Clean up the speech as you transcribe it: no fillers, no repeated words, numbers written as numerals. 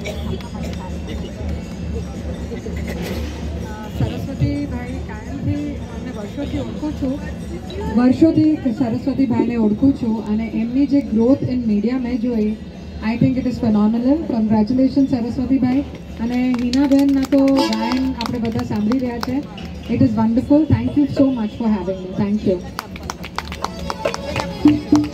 સરસ્વતીભાઈ કાયમથી અમે વર્ષોથી ઓળખું છું, વર્ષોથી સરસ્વતીભાઈને ઓળખું છું અને એમની જે ગ્રોથ ઇન મીડિયા મેં જોઈ, I think it is phenomenal. Congratulation સરસ્વતીભાઈ. અને હિનાબેનના તો ગાયન આપણે બધા સાંભળી રહ્યા છે. It is wonderful. Thank you so much for having me. Thank you.